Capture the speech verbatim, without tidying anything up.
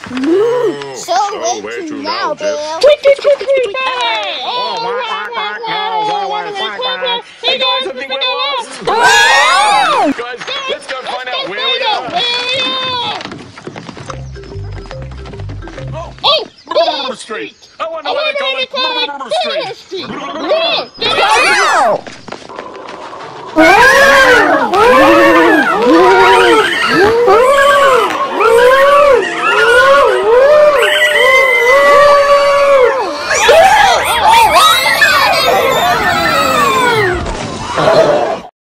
Ooh, so oh, way, way too too loud, loud, Jeff. Bill. Tweet, tweet, tweet, tweet, hey! Oh, quack, quack, quack, no, quack, quack, quack, quack. Hey, guys, I think we're lost. Oh! Guys, let's go Let's find go out where find we out are. where we are! Oh, Oh, Brr, Street. I wonder I why they wonder call why they it call it Brr, Brr Street. Street.